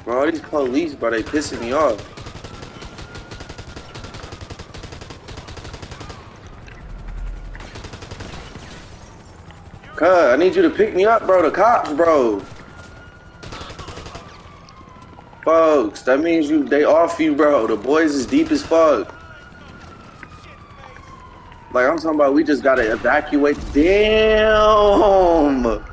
Bro, all these police, bro, they pissing me off. Cuz, I need you to pick me up, bro. The cops, bro. Folks, that means they off you, bro. The boys is deep as fuck. Like, I'm talking about we just gotta evacuate. Damn!